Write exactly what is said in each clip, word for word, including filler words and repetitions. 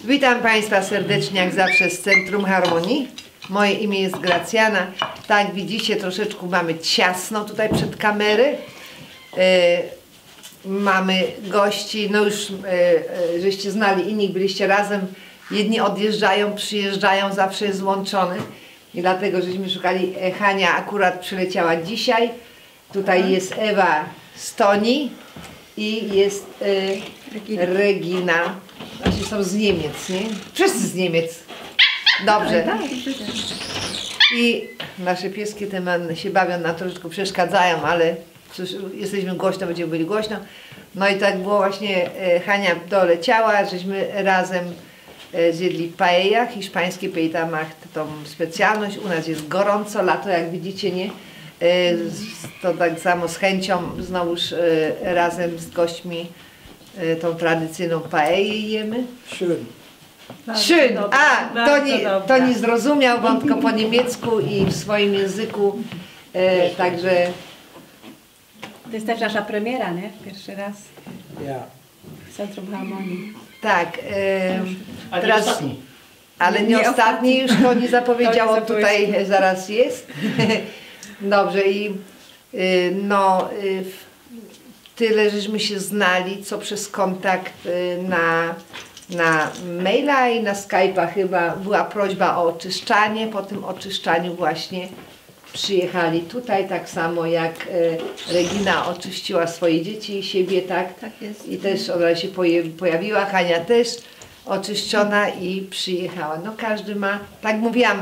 Witam Państwa serdecznie, jak zawsze z Centrum Harmonii. Moje imię jest Gracjana. Tak widzicie, troszeczkę mamy ciasno tutaj przed kamery. E, mamy gości, no już e, e, żeście znali, inni byliście razem. Jedni odjeżdżają, przyjeżdżają, zawsze jest łączony. I dlatego żeśmy szukali. Hania akurat przyleciała dzisiaj. Tutaj jest Ewa z Toni i jest e, Regina. Znaczy są z Niemiec, nie? Wszyscy z Niemiec. Dobrze. I nasze pieski te się bawią, nam troszeczkę przeszkadzają, ale jesteśmy głośno, będziemy byli głośno. No i tak było właśnie, Hania doleciała, żeśmy razem zjedli paella, hiszpańskie paella ma tą specjalność. U nas jest gorąco, lato jak widzicie, nie? To tak samo z chęcią znowuż razem z gośćmi tą tradycyjną paellę jemy. Schön. Schön. A, to nie, to nie zrozumiał, bo tylko po niemiecku i w swoim języku. E, także... To jest też nasza premiera, nie? Pierwszy raz. Ja. W Centrum Harmonii. Tak. E, ale teraz, nie ostatni. Ale nie, nie ostatni, już to nie zapowiedział, on tutaj zaraz jest. Dobrze i y, no y, tyle żeśmy się znali, co przez kontakt y, na, na maila i na Skype'a chyba była prośba o oczyszczanie. Po tym oczyszczaniu właśnie przyjechali tutaj, tak samo jak y, Regina oczyściła swoje dzieci i siebie, tak? Tak jest. I też ona się pojawiła, Hania też oczyszczona i przyjechała. No każdy ma, tak mówiłam,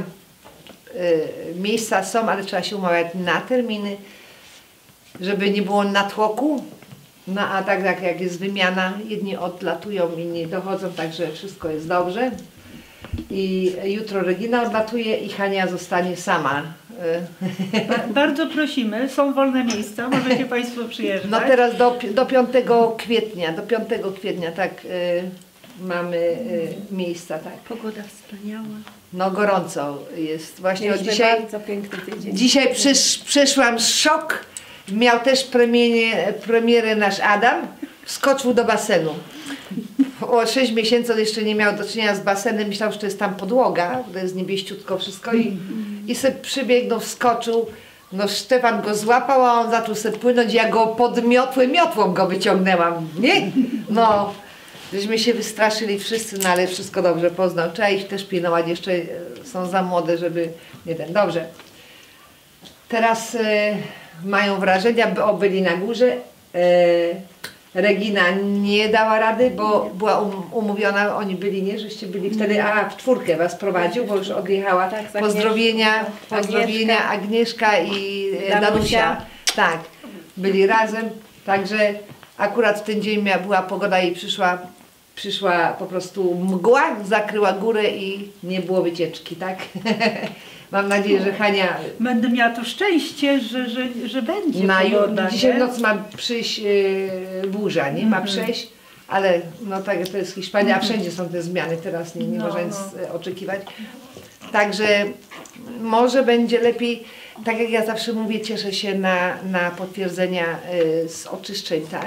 y, miejsca są, ale trzeba się umawiać na terminy, żeby nie było natłoku. No a tak, tak jak jest wymiana, jedni odlatują, inni dochodzą, także wszystko jest dobrze. I jutro Regina odlatuje i Hania zostanie sama. Bardzo prosimy, są wolne miejsca, możecie Państwo przyjeżdżać. No teraz do, do piątego kwietnia, do piątego kwietnia, tak, y, mamy y, miejsca, tak. Pogoda wspaniała. No gorąco jest. Właśnie od Mieliśmy dzisiaj, bardzo piękny tydzień. dzisiaj przesz, przeszłam szok. Miał też premierę, premierę nasz Adam. Wskoczył do basenu. O sześć miesięcy on jeszcze nie miał do czynienia z basenem. Myślał, że to jest tam podłoga, to jest niebieściutko wszystko. I, i sobie przybiegnął, wskoczył. No Stefan go złapał, a on zaczął sobie płynąć. Ja go podmiotłem, miotłą go wyciągnęłam. Nie? No. Żeśmy się wystraszyli wszyscy, no ale wszystko dobrze poznał. Trzeba ich też pilnować, jeszcze są za młode, żeby nie ten. Dobrze. Teraz e, mają wrażenia, bo byli na górze. E, Regina nie dała rady, bo była um, umówiona, oni byli, nie? Żeście byli wtedy, a w czwórkę was prowadził, bo już odjechała. Tak, Pozdrowienia, tak. pozdrowienia Agnieszka i Danusia. Danusia. Tak, byli razem, także akurat w ten dzień miała, była pogoda i przyszła, przyszła po prostu mgła, zakryła górę i nie było wycieczki, tak? Mam nadzieję, że Hania... Będę miała to szczęście, że, że, że będzie na pogoda, dzisiaj w nie? nocy ma przyjść yy, burza, nie? Ma przejść, ale no tak, to jest Hiszpania, a wszędzie są te zmiany, teraz nie, nie No, można nic no. oczekiwać. Także może będzie lepiej, tak jak ja zawsze mówię, cieszę się na, na potwierdzenia y, z oczyszczeń, tak?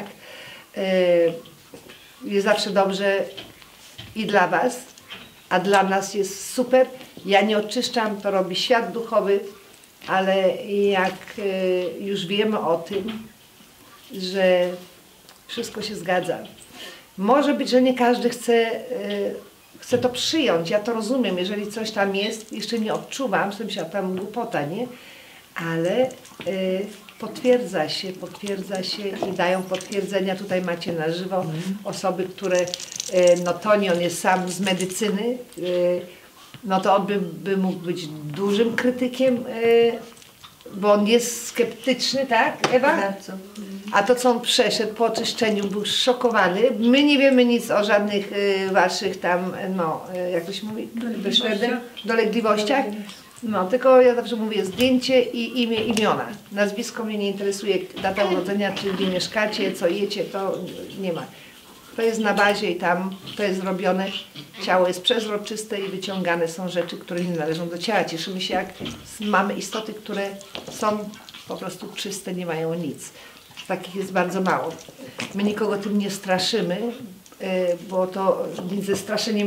Y, jest zawsze dobrze i dla was, a dla nas jest super. Ja nie oczyszczam, to robi świat duchowy, ale jak y, już wiemy o tym, że wszystko się zgadza. Może być, że nie każdy chce, y, chce to przyjąć, ja to rozumiem, jeżeli coś tam jest, jeszcze nie odczuwam, z tym się tam głupota, nie? Ale y, potwierdza się, potwierdza się i dają potwierdzenia, tutaj macie na żywo osoby, które, y, no Toni, on jest sam z medycyny, y, no to on by, by mógł być dużym krytykiem, yy, bo on jest sceptyczny, tak, Ewa? Bardzo. A to, co on przeszedł po oczyszczeniu, był szokowany. My nie wiemy nic o żadnych y, waszych tam, no, y, jak to się mówi? Dolegliwościach. Dolegliwościach. No, tylko ja zawsze mówię zdjęcie i imię, imiona. Nazwisko mnie nie interesuje, data urodzenia, czy gdzie mieszkacie, co jecie, to nie ma. To jest na bazie i tam to jest zrobione. Ciało jest przezroczyste i wyciągane są rzeczy, które nie należą do ciała. Cieszymy się, jak mamy istoty, które są po prostu czyste, nie mają nic. Takich jest bardzo mało. My nikogo tym nie straszymy, bo to nic ze straszeniem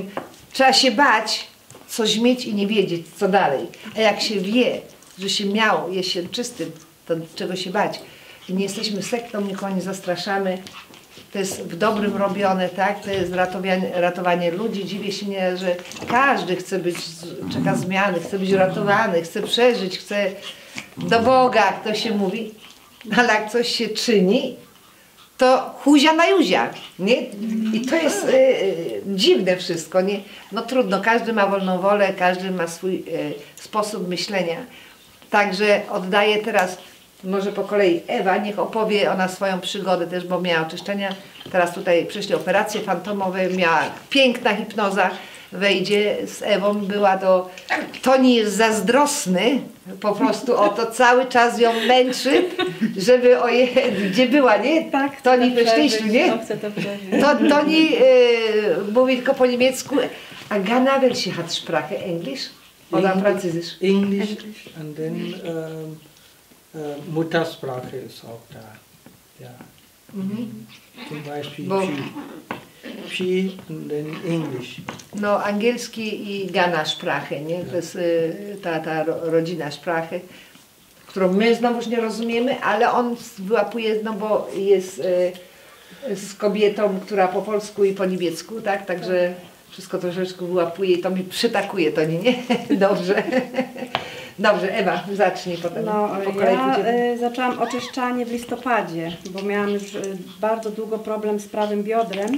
Trzeba się bać, coś mieć i nie wiedzieć, co dalej. A jak się wie, że się miało, jest się czystym, to czego się bać. I nie jesteśmy sektą, nikogo nie zastraszamy. To jest w dobrym robione, tak? To jest ratowanie, ratowanie ludzi. Dziwię się nie, że każdy chce być, czeka zmiany, chce być ratowany, chce przeżyć, chce do Boga, jak to się mówi. Ale jak coś się czyni, to huzia na juzia, nie? I to jest y, y, dziwne wszystko, nie? No trudno, każdy ma wolną wolę, każdy ma swój y, sposób myślenia. Także oddaję teraz, może po kolei Ewa, niech opowie ona swoją przygodę też, bo miała oczyszczenia. Teraz tutaj przyszli operacje fantomowe, miała piękna hipnoza. Wejdzie z Ewą, była do... Toni jest zazdrosny po prostu o to, cały czas ją męczy, żeby oje... Gdzie była, nie? Tak, Toni chcę to wyszliśmy, przeżyć, nie? no, chcę to przeżyć. To, Toni y, mówi tylko po niemiecku. A Gana, welche hat Sprache? Englisch? Oder Französisch? English, and then um, uh, Muttersprache ist auch da. Ja. Mhm. Zum Beispiel Bo- Phi. Phi and then English. No, angielski i Gana Sprache, nie? To jest y, ta, ta ro, rodzina Sprache, którą my znowuż nie rozumiemy, ale on wyłapuje, no bo jest y, z kobietą, która po polsku i po niemiecku, tak? Także wszystko troszeczkę wyłapuje i to mi przytakuje, to nie, nie? Dobrze. Dobrze, Ewa, zacznij potem. No, po kolei ja pójdziemy. y, zaczęłam oczyszczanie w listopadzie, bo miałam już y, bardzo długo problem z prawym biodrem.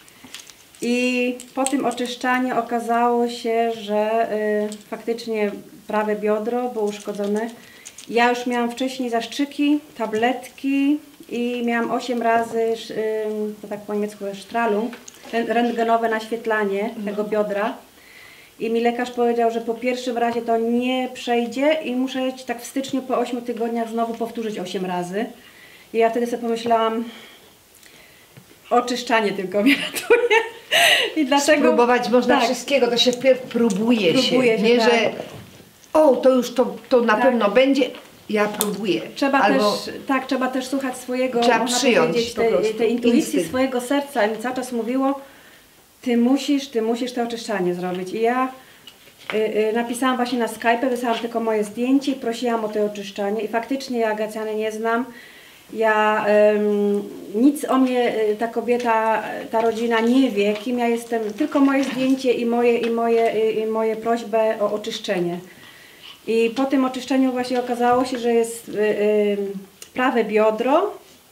I po tym oczyszczaniu okazało się, że y, faktycznie prawe biodro było uszkodzone. Ja już miałam wcześniej zastrzyki, tabletki i miałam osiem razy, y, to tak po niemiecku Strahlung, rentgenowe naświetlanie tego biodra. I mi lekarz powiedział, że po pierwszym razie to nie przejdzie i muszę tak w styczniu po ośmiu tygodniach znowu powtórzyć osiem razy. I ja wtedy sobie pomyślałam, oczyszczanie tylko mnie ratuje. I dlatego Spróbować można tak, wszystkiego, to się wpierw próbuje, Próbuje się, się, nie, tak. że o, to już to, to na Tak. pewno będzie, ja próbuję. Trzeba Albo też, tak, trzeba też słuchać swojego, Trzeba można przyjąć powiedzieć, po tej, prostu tej intuicji, instynkt. swojego serca. I mi cały czas mówiło, ty musisz, ty musisz to oczyszczanie zrobić. I ja y, y, napisałam właśnie na Skype, wysłałam tylko moje zdjęcie i prosiłam o to oczyszczanie. I faktycznie ja Gracjany nie znam. Ja, ym, nic o mnie y, ta kobieta, ta rodzina nie wie, kim ja jestem. Tylko moje zdjęcie i moje, i moje, y, i moje prośbę o oczyszczenie. I po tym oczyszczeniu właśnie okazało się, że jest y, y, prawe biodro,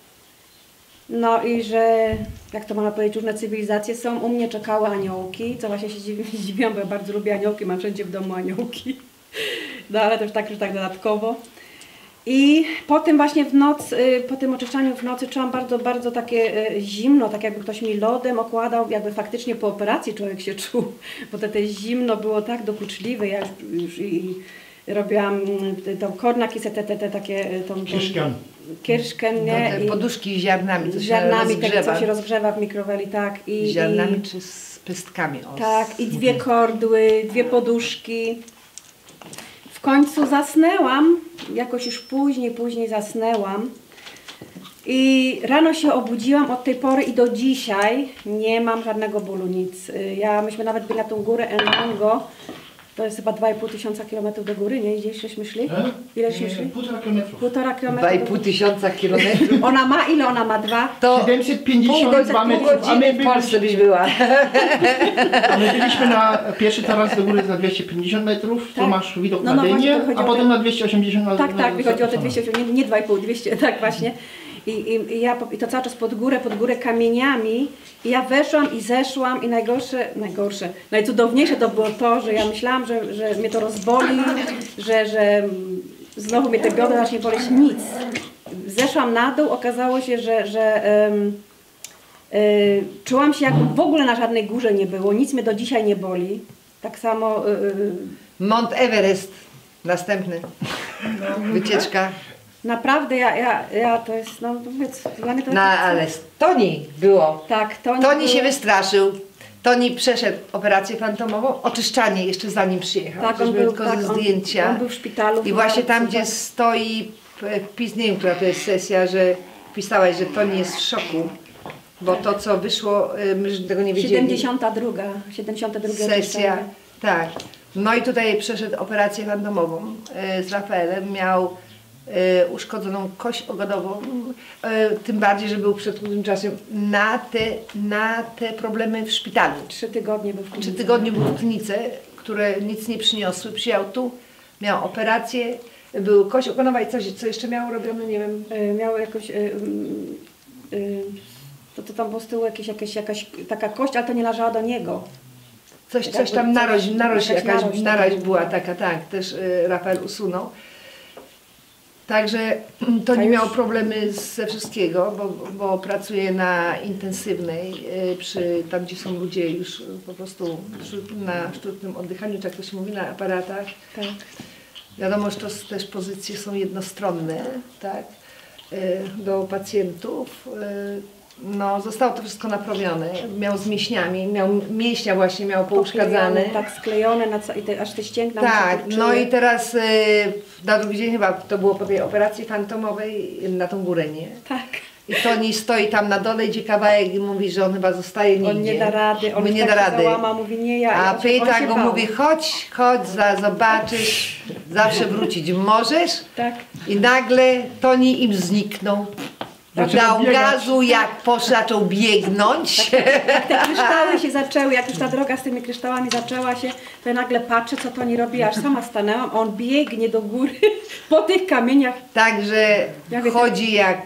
no i że, jak to można powiedzieć, różne cywilizacje są. U mnie czekały aniołki, co właśnie się dziwi, zdziwiłam, bo ja bardzo lubię aniołki, mam wszędzie w domu aniołki. No ale to już tak, już tak dodatkowo. I po tym właśnie w noc, y, po tym oczyszczaniu w nocy czułam bardzo, bardzo takie y, zimno, tak jakby ktoś mi lodem okładał, jakby faktycznie po operacji człowiek się czuł, bo to, te zimno było tak dokuczliwe, ja już, już i, i robiłam y, tą kornakisę, te, te, te takie, y, tą, tą Kirszken. kirszken, no, nie? te I poduszki z ziarnami, co z się ziarnami tego, rozgrzewa. co się rozgrzewa w mikroweli, tak. I, Z ziarnami i, czy z pestkami. O, tak, i dwie kordły, dwie poduszki. W końcu zasnęłam, jakoś już później, później zasnęłam. I rano się obudziłam od tej pory i do dzisiaj nie mam żadnego bólu, nic. Ja, myśmy nawet byli na tą górę El Mungo, to jest chyba dwa i pół tysiąca kilometrów do góry, nie? Ileśmy szli? Ile żeśmy szli? Półtora kilometrów. Półtora kilometra. Dwa i pół tysiąca kilometrów. Ona ma, ile ona ma? Dwa? To siedemset pół pięćdziesiąt godziny, dwa pół metrów, a godziny my, w byliśmy, Polsce byś była. a my byliśmy na pierwszy taras do góry za dwieście pięćdziesiąt metrów, tu Tak. masz widok No, na no właśnie, Dynię, to chodzi a o potem ten- na dwieście osiemdziesiąt na Tak, na tak, wychodzi o te Saksonii. dwieście osiemdziesiąt, nie dwa i pół, dwieście, tak właśnie. I, i, i ja po- i to cały czas pod górę, pod górę kamieniami. I ja weszłam i zeszłam i najgorsze, najgorsze, najcudowniejsze to było to, że ja myślałam, że, że mnie to rozboli, że, że znowu mnie te biodra zacznie boleć, nic. Zeszłam na dół, okazało się, że, że em, y, czułam się, jakby w ogóle na żadnej górze nie było, nic mnie do dzisiaj nie boli. Tak samo y, y, Mount Everest, następny. Wycieczka. naprawdę ja, ja, ja to jest, no powiedz, dla mnie to No jest... ale z Toni było. Tak, to Toni się wystraszył. Toni przeszedł operację fantomową, oczyszczanie jeszcze zanim przyjechał. Tak, on Żeśmy był, tylko tak, ze on, zdjęcia. on był w szpitalu. I właśnie tam, tak. gdzie stoi wpis, nie wiem, która to jest sesja, że pisałaś, że Toni jest w szoku. bo to co wyszło, y, myśmy tego nie wiedzieli. siedemdziesiąta druga. siedemdziesiąta druga Sesja, oczyszczanie. tak. No i tutaj przeszedł operację fantomową y, z Rafaelem, miał y, uszkodzoną kość ogodową, y, tym bardziej, że był przed krótkim czasem na te, na te problemy w szpitalu. Trzy tygodnie był w klinice. Trzy tygodnie był w klinice, które nic nie przyniosły. Przyjechał tu, miał operację, był kość ogonowa i coś, co jeszcze miał robione, nie wiem. Y, Miał jakoś... Y, y, y, to, to tam było z tyłu jakieś, jakieś, jakaś taka kość, ale to nie należała do niego. Coś, coś tam Jakby narość, coś- narość jakaś jakaś narość narość taka. była taka, tak, też y, Rafael usunął. Także to A nie już- miał problemy ze wszystkiego, bo, bo pracuje na intensywnej, y, przy, tam gdzie są ludzie już po prostu sztu- na sztucznym oddychaniu, czy jak to się mówi, na aparatach. Tak. Wiadomo, że to s- też pozycje są jednostronne, tak, y, do pacjentów. Y, No, zostało to wszystko naprawione. Miał z mięśniami, miał mięśnia właśnie, miał pouszkadzane. Poklejone, tak sklejone, na ca- i te, aż te ścięgna Tak, mu się no kurczyły. i teraz y, na drugi dzień chyba to było po tej operacji fantomowej na tą górę, nie? Tak. I Toni stoi tam na dole, idzie kawałek i mówi, że on chyba zostaje nigdzie. On nie da rady, on Mówi, już nie tak da się rady. załama, mówi nie ja. A on się- on pyta się go, bał. mówi chodź, chodź, za, zobaczysz, zawsze wrócić możesz. Tak. I nagle Toni im zniknął. Zaczynał Dał biegać. gazu, jak poszedł, zaczął biegnąć. Jak te kryształy się zaczęły, jak już ta droga z tymi kryształami zaczęła się, to ja nagle patrzę, co to nie robi, aż sama stanęłam, a on biegnie do góry po tych kamieniach. Także Jak chodzi jak,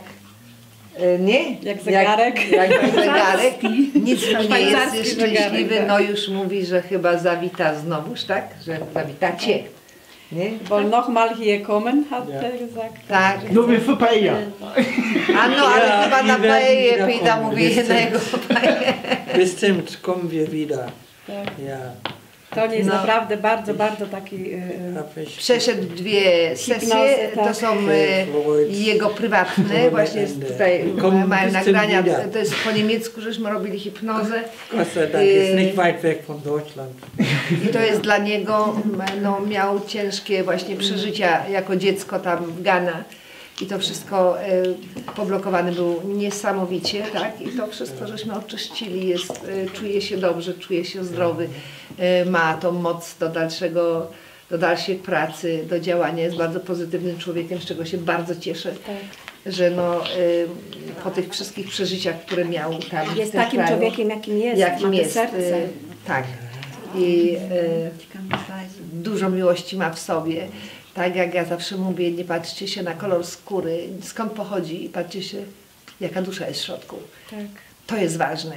e, nie? Jak zegarek. Jak, jak zegarek. Nic mu nie jest Szwajcarski szczęśliwy, zegarek, tak. no już mówi, że chyba zawita znowuż, tak? Że zawitacie. Nie? Wohl nochmal hier kommen, hat Ja. er gesagt. Tak. No wy w paella. A no, ale Ja, chyba na i werden paeję wieder pyta, kommen, mówi wiesz co? na jego paeję. Bestimmt kommen wir wieder. Tak. Ja, To nie jest No. naprawdę bardzo, bardzo taki... y, y, hab ich. Przeszedł dwie sesje, Hipnozy, to tak. są e, jego prywatne, właśnie jest tutaj Komm, mają bist du nagrania, wieder? to jest po niemiecku, żeśmy robili hipnozę. Gott sei Dank, ist nicht weit weg von Deutschland. I to jest dla niego, no, miał ciężkie właśnie przeżycia jako dziecko tam w Ghana. I to wszystko e, poblokowany był niesamowicie, tak? I to wszystko żeśmy oczyścili, jest, e, czuje się dobrze, czuje się zdrowy, e, ma tą moc do dalszego, do dalszej pracy, do działania, jest bardzo pozytywnym człowiekiem, z czego się bardzo cieszę, tak. że no, e, po tych wszystkich przeżyciach, które miał tam w Jest tym takim kraju, człowiekiem, jakim jest, jakim ma te jest, serce. e, tak. I e, dużo miłości ma w sobie. Tak jak ja zawsze mówię, nie patrzcie się na kolor skóry, skąd pochodzi, patrzcie się, jaka dusza jest w środku. Tak. To jest ważne.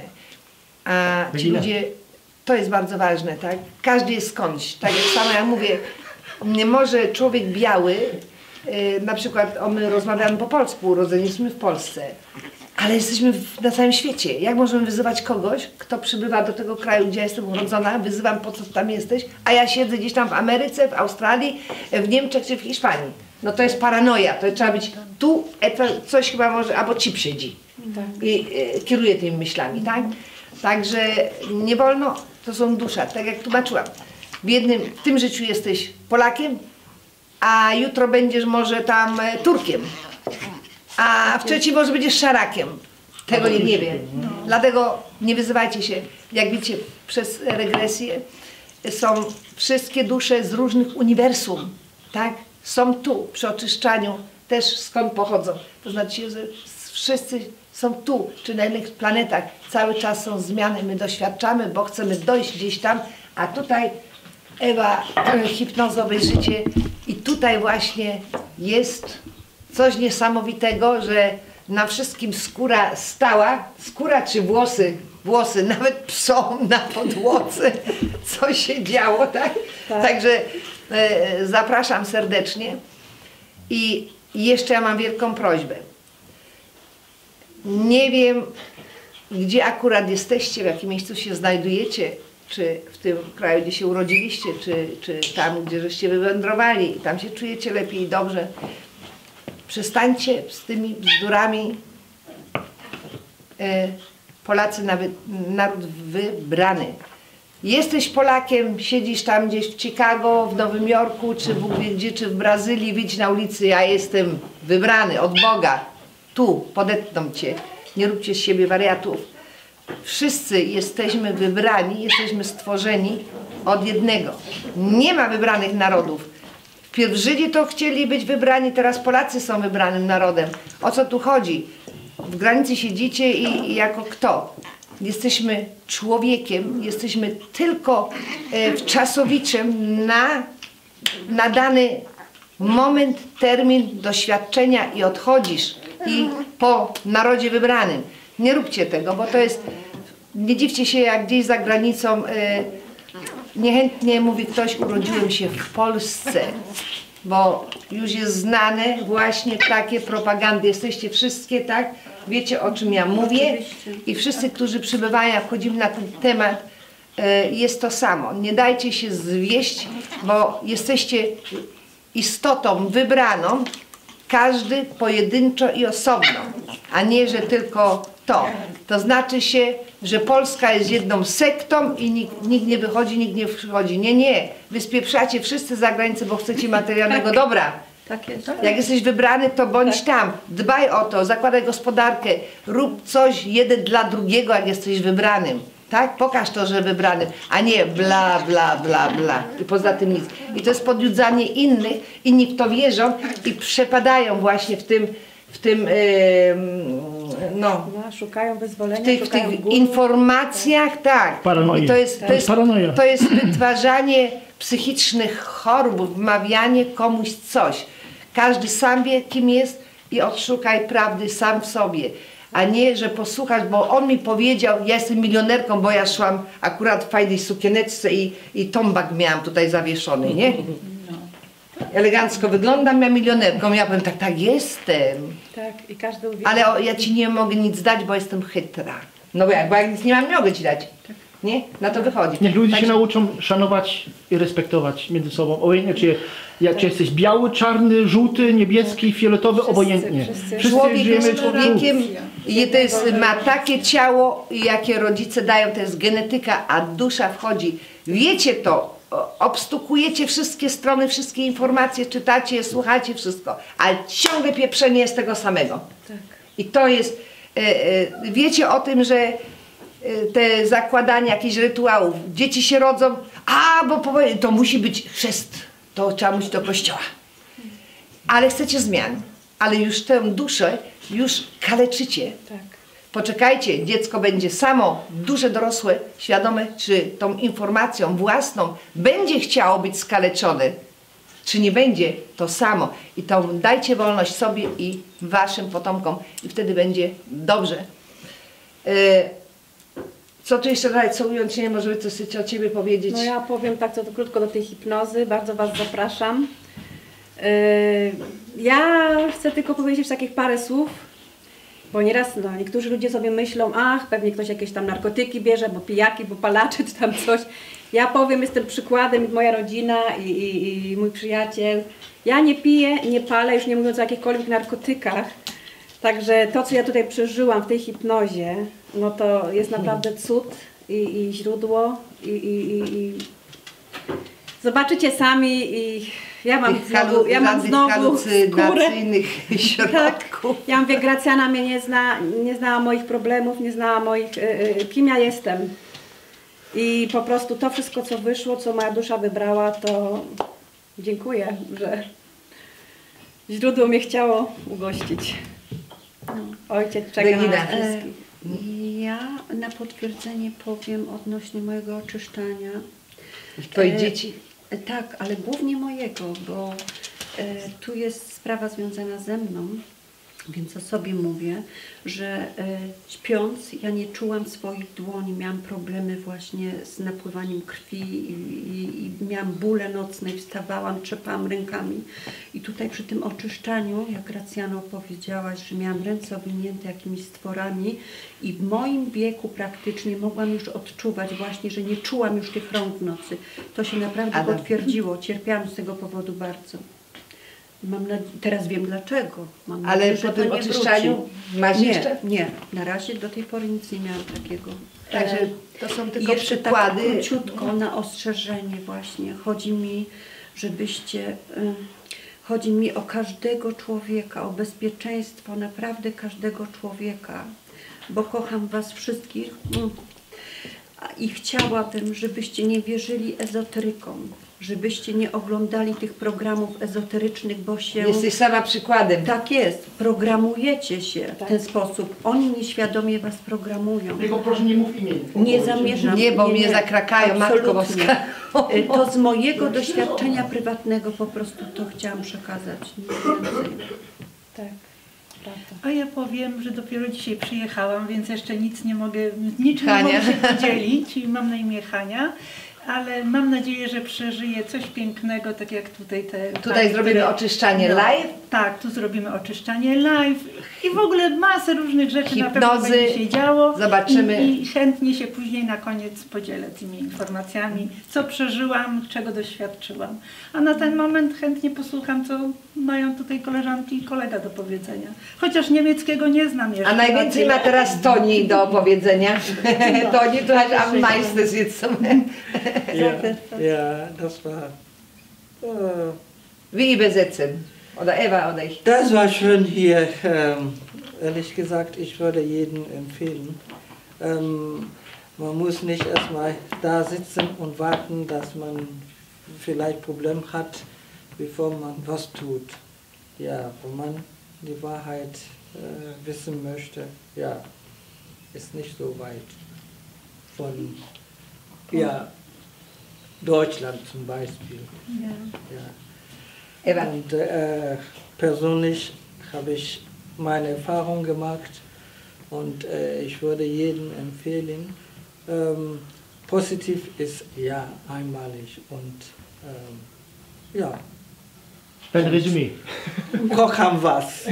A ci Regina. ludzie, to jest bardzo ważne, tak? Każdy jest skądś. Tak jak sama ja mówię, nie może człowiek biały, y, na przykład o, my rozmawiamy po polsku, urodzeni jesteśmy w Polsce, ale jesteśmy w, na całym świecie. Jak możemy wyzywać kogoś, kto przybywa do tego kraju, gdzie ja jestem urodzona, wyzywam, po co tam jesteś, a ja siedzę gdzieś tam w Ameryce, w Australii, w Niemczech czy w Hiszpanii. No to jest paranoja, to trzeba być tu, e, to coś chyba może, albo chip siedzi Tak. i e, kieruje tymi myślami, tak? Także nie wolno, to są dusza, tak jak tłumaczyłam. W jednym, w tym życiu jesteś Polakiem, a jutro będziesz może tam e, Turkiem, a w trzecim może będziesz Szarakiem. Tego nikt nie wie. Dlatego nie wyzywajcie się. Jak widzicie, przez regresję są wszystkie dusze z różnych uniwersum, tak? Są tu przy oczyszczaniu, też skąd pochodzą. To znaczy, że wszyscy są tu, czy na innych planetach. Cały czas są zmiany, my doświadczamy, bo chcemy dojść gdzieś tam, a tutaj Ewa, hipnozowe życie i tutaj właśnie jest coś niesamowitego, że na wszystkim skóra stała, skóra czy włosy, włosy, nawet psom na podłodze, co się działo, tak? Tak. Także e, zapraszam serdecznie i jeszcze ja mam wielką prośbę. Nie wiem, gdzie akurat jesteście, w jakim miejscu się znajdujecie, czy w tym kraju, gdzie się urodziliście, czy, czy tam, gdzie żeście wywędrowali i tam się czujecie lepiej i dobrze. Przestańcie z tymi bzdurami. E, Polacy, nawet naród wybrany. Jesteś Polakiem, siedzisz tam gdzieś w Chicago, w Nowym Jorku, czy w Bóg wie gdzie, czy w Brazylii, wyjdź na ulicy, ja jestem wybrany od Boga. Tu podetną cię. Nie róbcie z siebie wariatów. Wszyscy jesteśmy wybrani, jesteśmy stworzeni od jednego. Nie ma wybranych narodów. Wpierw Żydzi to chcieli być wybrani, teraz Polacy są wybranym narodem. O co tu chodzi? W granicy siedzicie i, i jako kto? Jesteśmy człowiekiem, jesteśmy tylko e, czasowiczem na, na dany moment, termin doświadczenia i odchodzisz i po narodzie wybranym. Nie róbcie tego, bo to jest, nie dziwcie się, jak gdzieś za granicą e, niechętnie mówi ktoś, urodziłem się w Polsce, bo już jest znane właśnie takie propagandy. Jesteście wszystkie, tak? Wiecie, o czym ja mówię i wszyscy, którzy przybywają, jak wchodzimy na ten temat, jest to samo. Nie dajcie się zwieść, bo jesteście istotą wybraną, każdy pojedynczo i osobno, a nie, że tylko to. To znaczy się, że Polska jest jedną sektą i nikt, nikt nie wychodzi, nikt nie przychodzi. Nie, nie. Wy spieprzacie wszyscy za granicę, bo chcecie materialnego Tak. dobra. Tak jest. Jak jesteś wybrany, to bądź Tak. tam. Dbaj o to, zakładaj gospodarkę. Rób coś jeden dla drugiego, jak jesteś wybranym. Tak? Pokaż to, że wybranym, a nie bla, bla, bla, bla. I poza tym nic. I to jest podjudzanie innych. Inni w to wierzą i przepadają właśnie w tym, w tym, yy, no, No, szukają wyzwolenia, w tych, w szukają tych guru. informacjach, tak. Paranoi. I to jest, to jest, Paranoja. to jest wytwarzanie psychicznych chorób, wmawianie komuś coś. Każdy sam wie, kim jest i odszukaj prawdy sam w sobie. A nie, że posłuchasz, bo on mi powiedział, ja jestem milionerką, bo ja szłam akurat w fajnej sukieneczce i, i tombak miałam tutaj zawieszony, nie? Elegancko wyglądam, ja milionerką. Ja powiem, tak, tak, jestem. Tak, i każdy uwierzył. Ale o, ja ci nie mogę nic dać, bo jestem chytra. No bo jak, bo jak nic nie mam, nie mogę ci dać. Nie? Na to wychodzi. Niech ludzie się Także- nauczą szanować i respektować między sobą. Obojętnie, czy, jak, czy jesteś biały, czarny, żółty, niebieski, fioletowy, Wszyscy, obojętnie. wszyscy. Człowiek żyjemy jest tu. człowiekiem i to jest, ma takie ciało, jakie rodzice dają, to jest genetyka, a dusza wchodzi. Wiecie to, o- obstukujecie wszystkie strony, wszystkie informacje, czytacie, słuchacie, wszystko, ale ciągle pieprzenie jest tego samego. Tak. I to jest, e, e, wiecie o tym, że e, te zakładanie jakichś rytuałów, dzieci się rodzą, a bo powie- to musi być chrzest, to trzeba iść do kościoła. Ale chcecie zmian, ale już tę duszę już kaleczycie. Tak. Poczekajcie, dziecko będzie samo, duże dorosłe, świadome, czy tą informacją własną będzie chciało być skaleczone, czy nie będzie, to samo. I to dajcie wolność sobie i waszym potomkom i wtedy będzie dobrze. E, co tu jeszcze dalej, co ująć, nie może coś chcecie o ciebie powiedzieć? No ja powiem tak co to krótko do tej hipnozy, bardzo Was zapraszam. Yy, ja chcę tylko powiedzieć takich parę słów, bo nieraz no, niektórzy ludzie sobie myślą, ach, pewnie ktoś jakieś tam narkotyki bierze, bo pijaki, bo palacze, czy tam coś. Ja powiem, jestem przykładem, moja rodzina i, i, i mój przyjaciel. Ja nie piję, nie palę, już nie mówiąc o jakichkolwiek narkotykach. Także to, co ja tutaj przeżyłam w tej hipnozie, no to jest naprawdę cud i, i źródło i, i, i, i zobaczycie sami i ja mam Tych znowu, halu- ja mam żadnych znowu skórę. halucynacyjnych Tak, środków. ja mówię, Gracjana mnie nie zna, nie znała moich problemów, nie znała moich, y, y, kim ja jestem. I po prostu to wszystko, co wyszło, co moja dusza wybrała, to dziękuję, że źródło mnie chciało ugościć. Ojciec czeka na Regina. nas wszystkich. Ja na potwierdzenie powiem odnośnie mojego oczyszczania. Twoich E, dzieci? e, Tak, ale głównie mojego, bo e, tu jest sprawa związana ze mną, więc o sobie mówię, że e, śpiąc ja nie czułam swoich dłoni, miałam problemy właśnie z napływaniem krwi i, i, i miałam bóle nocne i wstawałam, trzepałam rękami. I tutaj przy tym oczyszczaniu, jak Gracjano powiedziałaś, że miałam ręce owinięte jakimiś stworami i w moim wieku praktycznie mogłam już odczuwać właśnie, że nie czułam już tych rąk w nocy. To się naprawdę Adam. potwierdziło, cierpiałam z tego powodu bardzo. Mam nadzie- teraz wiem dlaczego. Mam Ale nadzieję, że po to tym nie oczyszczaniu wróci. masz nie, jeszcze? Nie, na razie do tej pory nic nie miałam takiego. Także E, to są I tylko jeszcze przykłady. tak króciutko na ostrzeżenie właśnie. Chodzi mi, żebyście, y, chodzi mi o każdego człowieka, o bezpieczeństwo naprawdę każdego człowieka. bo kocham was wszystkich. Mm. A- I chciałabym, żebyście nie wierzyli ezoterykom, żebyście nie oglądali tych programów ezoterycznych, bo się... Jesteś sama przykładem. Tak jest, programujecie się w ten sposób. Oni nieświadomie was programują. Tylko proszę nie mów imienia. Nie zamierzam. Nie, bo mnie zakrakają, Matko absolutnie. Boska. Y, To z mojego doświadczenia prywatnego po prostu to chciałam przekazać. Nic więcej. Tak, prawda. A ja powiem, że dopiero dzisiaj przyjechałam, więc jeszcze nic nie mogę, niczym nie Hania. mogę się podzielić. I mam na imię Hania, ale mam nadzieję, że przeżyję coś pięknego, tak jak tutaj te... Tutaj panie, zrobimy które- oczyszczanie No, live. Tak, tu zrobimy oczyszczanie live i w ogóle masę różnych rzeczy na pewno Hipnozy. będzie się działo. Zobaczymy. I, I chętnie się później na koniec podzielę tymi informacjami, co przeżyłam, czego doświadczyłam. A na ten moment chętnie posłucham, co mają tutaj koleżanki i kolega do powiedzenia. Chociaż niemieckiego nie znam jeszcze. A najwięcej ma teraz Toni do opowiedzenia. Toni, du hast am meisten jetzt. Ja, ja, das war. Äh, Wie übersetzen? Oder Eva oder ich? Das war schön hier. Ähm, ehrlich gesagt, ich würde jedem empfehlen. Ähm, man muss nicht erstmal da sitzen und warten, dass man vielleicht Problem hat, bevor man was tut. Ja, wenn man die Wahrheit äh, wissen möchte, ja, ist nicht so weit von ja, Deutschland zum Beispiel. Ja. Ja. Eva. Und äh, persönlich habe ich meine Erfahrung gemacht und äh, ich würde jedem empfehlen, ähm, positiv ist ja einmalig und ähm, ja, Ein Resümee. kocham was.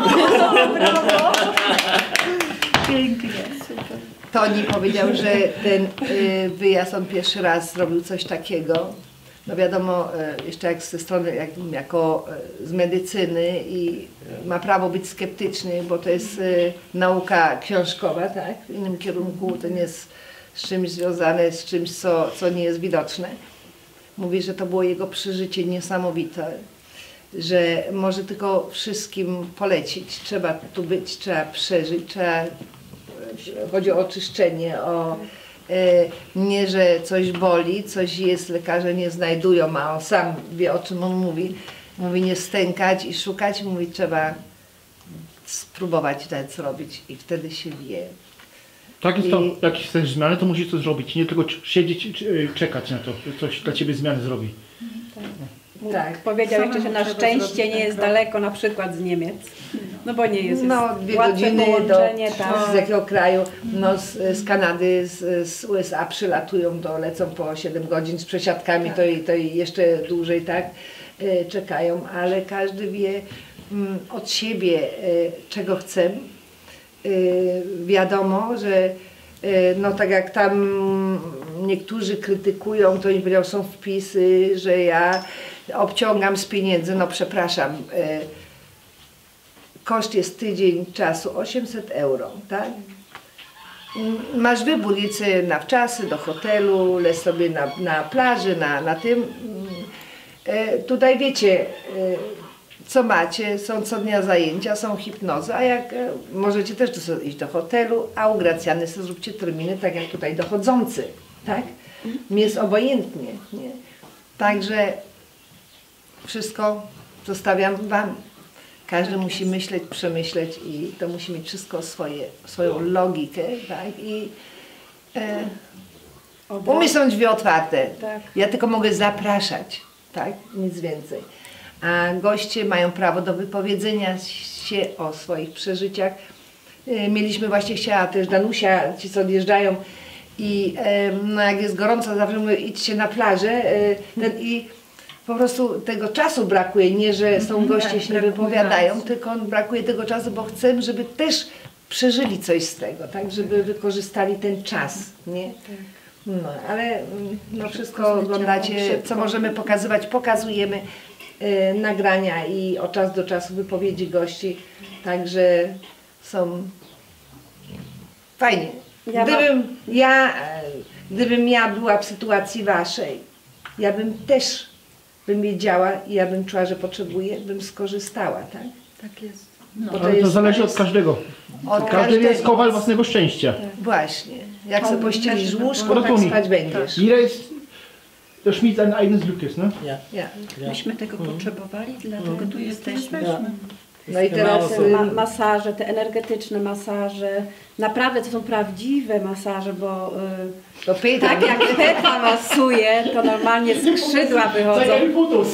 Pięknie. Toni powiedział, że ten y, wyjazd on pierwszy raz zrobił coś takiego. No wiadomo, y, jeszcze jak ze strony, jak, jako y, z medycyny i ma prawo być skeptyczny, bo to jest y, nauka książkowa, tak? W innym kierunku, to nie jest z czymś związane, z czymś, co, co nie jest widoczne. Mówi, że to było jego przeżycie niesamowite, że może tylko wszystkim polecić. Trzeba tu być, trzeba przeżyć, trzeba... Chodzi o oczyszczenie, o e, nie, że coś boli, coś jest, lekarze nie znajdują, a on sam wie, o czym on mówi. Mówi nie stękać i szukać, mówi trzeba spróbować dać zrobić i wtedy się wie. Tak jest to, I- jak chcesz zmiany, to musisz coś zrobić. Nie tylko cz- siedzieć i czy- czekać na to, że coś dla ciebie zmiany zrobi. Tak. Powiedział jeszcze, że na Samemu trzeba szczęście zrobić nie ten jest krok. daleko na przykład z Niemiec. No bo nie jest, No, jest dwie łatwe godziny do połączenie, tak. z jakiego kraju, no z, z Kanady, z, z U S A przylatują, to lecą po siedem godzin z przesiadkami, to, i, to i jeszcze dłużej, tak, e, czekają, ale każdy wie mm, od siebie, e, czego chce. E, wiadomo, że e, no tak jak tam niektórzy krytykują, to im powiedział, są wpisy, że ja obciągam z pieniędzy, no przepraszam, e, koszt jest tydzień czasu osiemset euro, tak? M- Masz wybór, idź sobie na wczasy, do hotelu, leć sobie na, na plaży, na, na tym. Mm, E, tutaj wiecie, e, co macie, są co dnia zajęcia, są hipnozy, a jak e, możecie też do, iść do hotelu, a u Gracjany sobie zróbcie terminy, tak jak tutaj dochodzący, tak? Mi jest obojętnie, nie? Także wszystko zostawiam wam. Każdy musi myśleć, przemyśleć i to musi mieć wszystko swoje, swoją logikę, tak? I e, umysł są drzwi otwarte. Tak. Ja tylko mogę zapraszać, tak? Nic więcej. A goście mają prawo do wypowiedzenia się o swoich przeżyciach. E, Mieliśmy właśnie, chciała też Danusia, ci co odjeżdżają i e, no jak jest gorąco, zawsze mówię, idźcie na plażę e, ten, i po prostu tego czasu brakuje, nie że są goście się nie wypowiadają, tylko brakuje tego czasu, bo chcemy, żeby też przeżyli coś z tego, tak, żeby wykorzystali ten czas, nie? No, ale mm, no wszystko oglądacie, co możemy pokazywać, pokazujemy e, nagrania i od czasu do czasu wypowiedzi gości, także są fajnie. Ja Gdybym ja, e, gdybym ja była w sytuacji waszej, ja bym też bym wiedziała i ja bym czuła, że potrzebuję, bym skorzystała, tak? Tak jest. Bo to, Ale to jest, zależy od każdego. od Każdy jest każdego. kowal własnego szczęścia. Właśnie. Jak sobie pościelisz każdy łóżko, ma- tak spać będziesz. Jeder ist der Schmied seines eigenen Glückes, ne? Ja. Ja. Myśmy tego potrzebowali, dlatego tu jesteśmy. Ja. No i teraz Genau y, Ma masaże, te energetyczne masaże, naprawdę to są prawdziwe masaże, bo y, to Peter, tak jak Petra masuje, to normalnie skrzydła wychodzą. Fotos.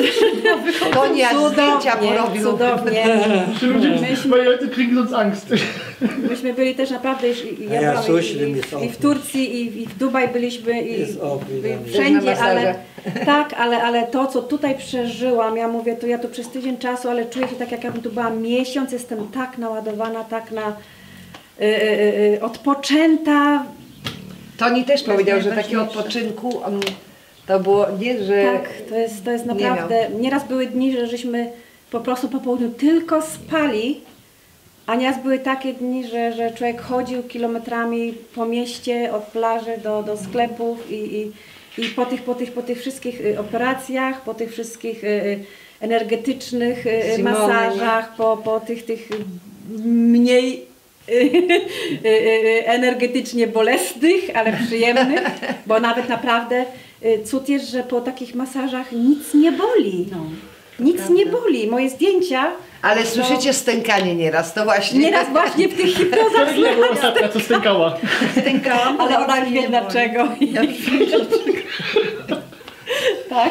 konia zdjęcia Cudownie, porobił. cudownie. Ludzie, weil Leute kriegen sonst Angst. Myśmy byli też naprawdę, i- i- ja A ja byłam coś i, mi i, są. i w Turcji, i, i w Dubaj byliśmy, i, Jest obrzydliwe. i wszędzie, Też na ale masaże. tak, ale, ale to, co tutaj przeżyłam, ja mówię, to ja tu przez tydzień czasu, ale czuję się tak, jak jakbym tu była miesiąc, jestem tak naładowana, tak na y, y, y, odpoczęta. Toni też powiedział, że najważniejsze. takiego odpoczynku on, to było nie, że Tak, to jest, to jest nie naprawdę, nieraz były dni, że żeśmy po prostu po południu tylko spali, a nieraz były takie dni, że, że człowiek chodził kilometrami po mieście, od plaży do, do sklepów i, i, i po, tych, po, tych, po tych wszystkich y, operacjach, po tych wszystkich y, y, energetycznych y, Zimowych. masażach, po, po tych, tych mniej y, y, y, energetycznie bolesnych, ale przyjemnych, bo nawet naprawdę y, cud jest, że po takich masażach nic nie boli. No, Nic prawda. nie boli. Moje zdjęcia ale słyszycie stękanie nieraz, to właśnie. nieraz właśnie w tych hipnozach To była ostatnia, co stękała. stękałam, ale ona już wie nie dlaczego. boli. Ja już wiem dlaczego. Tak.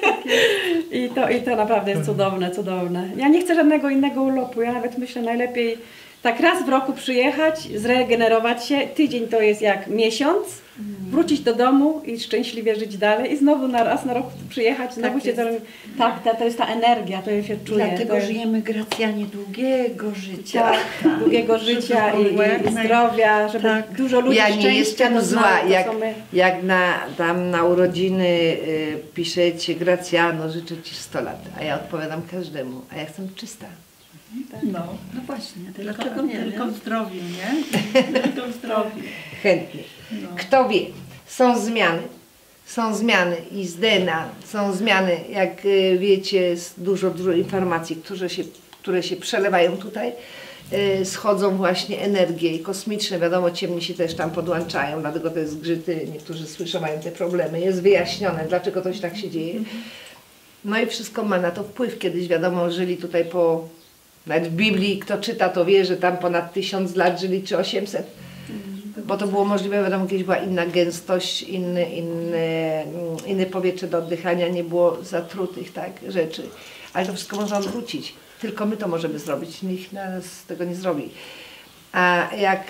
I to, I to naprawdę jest cudowne, cudowne. Ja nie chcę żadnego innego urlopu. Ja nawet myślę najlepiej tak raz w roku przyjechać, zregenerować się. Tydzień to jest jak miesiąc. Wrócić do domu i szczęśliwie żyć dalej i znowu na raz na rok przyjechać, znowu Tak się jest. zarobić. Tak, to, to jest ta energia, to się czuje. Dlatego to, żyjemy, Gracjanie, długiego życia. tak, długiego życia i, i, i zdrowia, żeby Tak. dużo ludzi Ja nie szczęścia jestem doznało, zła, to jak, są my. jak na, tam na urodziny y, piszecie Gracjano, życzę Ci sto lat, a ja odpowiadam każdemu, a ja jestem czysta. No, No właśnie, tylko, dlaczego nie? tylko nie? w zdrowiu, nie? Tylko w zdrowiu. Chętnie. No. Kto wie, są zmiany. Są zmiany i z D N A, są zmiany, jak y, wiecie, jest dużo, dużo informacji, które się, które się przelewają tutaj. Y, schodzą właśnie energie kosmiczne, wiadomo, ciemni się też tam podłączają, dlatego te zgrzyty, niektórzy słyszą, mają te problemy. Jest wyjaśnione, dlaczego to się tak się dzieje. No i wszystko ma na to wpływ. Kiedyś wiadomo, żyli tutaj po, nawet w Biblii, kto czyta, to wie, że tam ponad tysiąc lat żyli, czy osiemset. Bo to było możliwe, wiadomo, kiedyś była inna gęstość, inny, inny, inne powietrze do oddychania, nie było zatrutych tak, rzeczy. Ale to wszystko można odwrócić. Tylko my to możemy zrobić, nikt nas tego nie zrobi. A jak...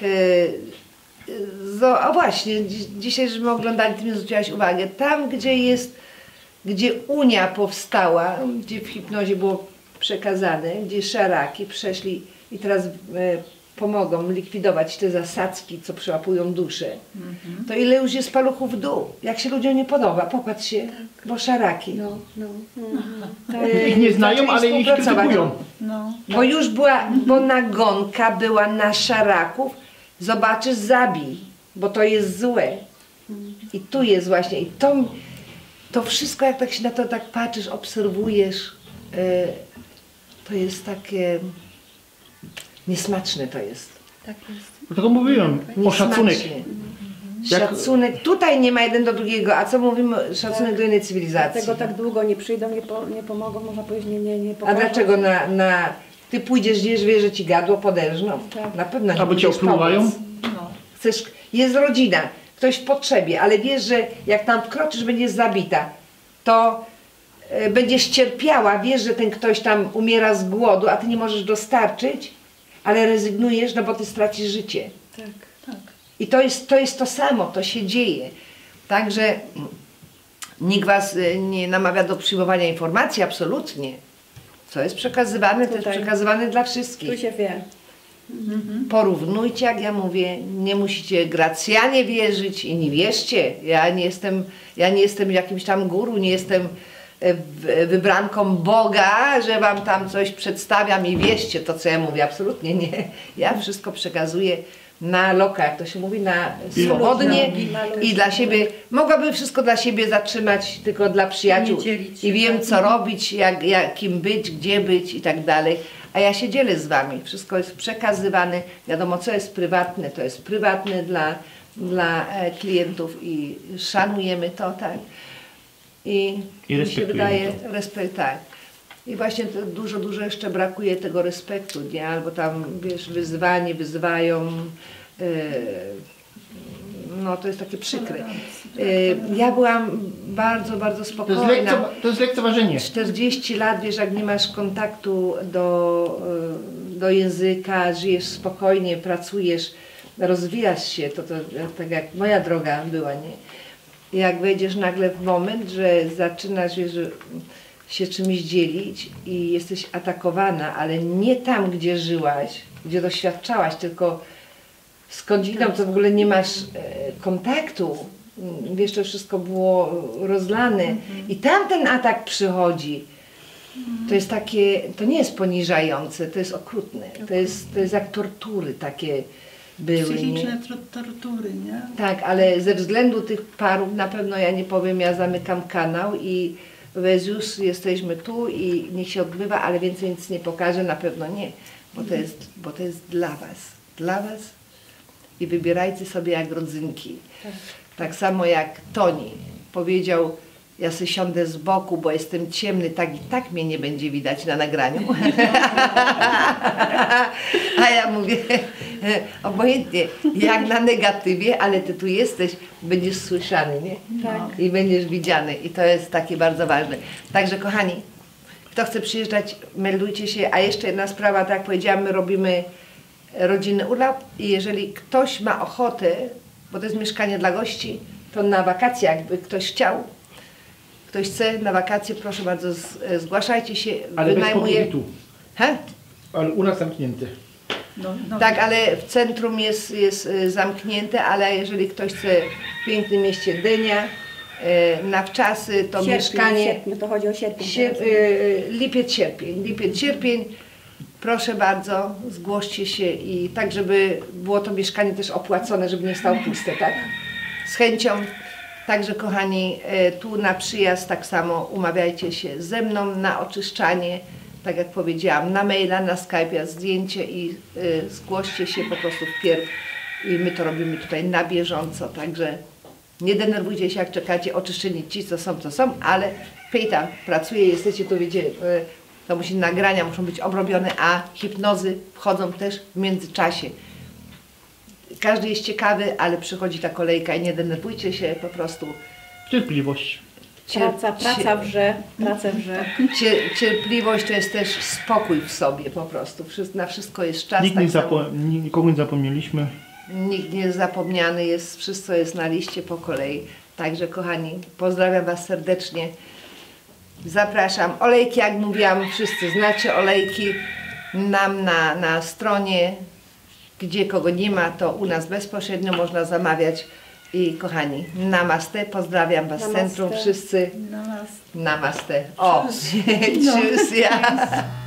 No, a właśnie, dzi- dzisiaj, żeśmy oglądali, Ty mi zwróciłaś uwagę, tam gdzie jest, gdzie Unia powstała, gdzie w hipnozie było przekazane, gdzie szaraki przeszli i teraz e, pomogą likwidować te zasadzki, co przyłapują duszę, to ile już jest paluchów w dół. Jak się ludziom nie podoba, popatrz się, bo szaraki. No, no. e, Ich nie znają, zaczęli ale ich współpracować. krytykują. No. Bo już była, bo nagonka była na szaraków, zobaczysz, zabij, bo to jest złe. I tu jest właśnie, i to, to wszystko, jak tak się na to tak patrzysz, obserwujesz, e, to jest takie niesmaczne to jest. Tak jest. Dlatego mówiłem o szacunek. Niesmacznie. Jak- Szacunek, tutaj nie ma jeden do drugiego, a co mówimy, szacunek do innej cywilizacji. Dlatego tak długo nie przyjdą, nie, po, nie pomogą, można powiedzieć, nie, nie, nie A pokażą. dlaczego na, na, ty pójdziesz gdzieś, wiesz, że ci gadło poderżną? Tak. Na pewno nie Albo cię będziesz opluwają? pomóc. No. Chcesz, jest rodzina, ktoś w potrzebie, ale wiesz, że jak tam wkroczysz, będziesz zabita, to e, będziesz cierpiała, wiesz, że ten ktoś tam umiera z głodu, a ty nie możesz dostarczyć, ale rezygnujesz, no bo ty stracisz życie. Tak. Tak. I to jest, to jest to samo, to się dzieje. Także mm, nikt was e, nie namawia do przyjmowania informacji, absolutnie. Co jest przekazywane, to jest Tutaj. przekazywane dla wszystkich. Tu się wie. Porównujcie, jak ja mówię, nie musicie Gracjanie wierzyć i nie wierzcie. Ja nie jestem, ja nie jestem jakimś tam guru, nie jestem e, w- wybranką Boga, że wam tam coś przedstawiam i wierzcie to, co ja mówię. Absolutnie nie. Ja wszystko przekazuję na loka, jak to się mówi, na swobodnie i dla siebie, mogłabym wszystko dla siebie zatrzymać, tylko dla przyjaciół Nie dzielić się, i wiem tak. co robić, jak, jak, kim być, gdzie być i tak dalej, a ja się dzielę z wami, wszystko jest przekazywane, wiadomo co jest prywatne, to jest prywatne dla, dla e, klientów i szanujemy to, tak. I, I mi się respektujemy wydaje, to. respekt, tak. I właśnie to dużo, dużo jeszcze brakuje tego respektu, nie? Albo tam, wiesz, wyzwanie, wyzywają, yy, no to jest takie przykre. Yy, ja byłam bardzo, bardzo To jest, spokojna. lekcewa to jest lekceważenie. czterdzieści lat, wiesz, jak nie masz kontaktu do, yy, do języka, żyjesz spokojnie, pracujesz, rozwijasz się, to, to tak jak moja droga była, nie? I jak wejdziesz nagle w moment, że zaczynasz, wiesz, że się czymś dzielić i jesteś atakowana, ale nie tam, gdzie żyłaś, gdzie doświadczałaś, tylko skądinąd, to w ogóle nie masz e, kontaktu. Wiesz, to wszystko było rozlane Mhm. i tam ten atak przychodzi. To jest takie, to nie jest poniżające, to jest okrutne. To jest, to jest jak tortury takie były. Nie? Psychiczne tro- tortury, nie? Tak, ale ze względu tych parów na pewno ja nie powiem, ja zamykam kanał i Jezus, jesteśmy tu i niech się odbywa, ale więcej nic nie pokażę, na pewno nie, bo to jest, bo to jest dla was, dla was i wybierajcie sobie jak rodzynki. Tak, tak samo jak Toni powiedział, ja sobie siądę z boku, bo jestem ciemny, tak i tak mnie nie będzie widać na nagraniu. A ja mówię, obojętnie, jak na negatywie, ale ty tu jesteś, będziesz słyszany, nie? Tak. I będziesz widziany i to jest takie bardzo ważne. Także kochani, kto chce przyjeżdżać, meldujcie się, a jeszcze jedna sprawa, tak jak powiedziałam, my robimy rodzinny urlop i jeżeli ktoś ma ochotę, bo to jest mieszkanie dla gości, to na wakacje jakby ktoś chciał, ktoś chce na wakacje, proszę bardzo, z, zgłaszajcie się, Ale bez wynajmuję. pobytu. He? Ale u nas zamknięte. No, no, Tak, ale w centrum jest, jest y, zamknięte, ale jeżeli ktoś chce w pięknym mieście Dynia, y, na wczasy, to Sierpień, mieszkanie sierpniu, to chodzi o sierpień. Sie, teraz. y, lipiec, sierpień, lipiec, sierpień, proszę bardzo, zgłoście się i tak, żeby było to mieszkanie też opłacone, żeby nie stało puste, tak? Z chęcią. Także kochani, y, tu na przyjazd tak samo umawiajcie się ze mną na oczyszczanie, tak jak powiedziałam, na maila, na Skype'a, zdjęcie i y, zgłoście się po prostu wpierw i my to robimy tutaj na bieżąco, także nie denerwujcie się jak czekacie, oczyszczeni ci co są, co są, ale Pejta pracuje, jesteście tu, wiecie, y, to musi nagrania muszą być obrobione, a hipnozy wchodzą też w międzyczasie. Każdy jest ciekawy, ale przychodzi ta kolejka i nie denerwujcie się, po prostu Cierpliwość. Praca, praca wrze, pracę wrze. Cier, cierpliwość to jest też spokój w sobie po prostu. Wszy- Na wszystko jest czas. Nikt tak nie samo. zapo nikogo nie zapomnieliśmy. Nikt nie jest zapomniany, jest, wszystko jest na liście po kolei. Także kochani, pozdrawiam was serdecznie. Zapraszam. Olejki, jak mówiłam, wszyscy znacie olejki. Nam na, na stronie, gdzie kogo nie ma, to u nas bezpośrednio można zamawiać. I kochani, namaste, pozdrawiam was z Namaste. centrum wszyscy. na nas. Namaste. O, tschüss, ja.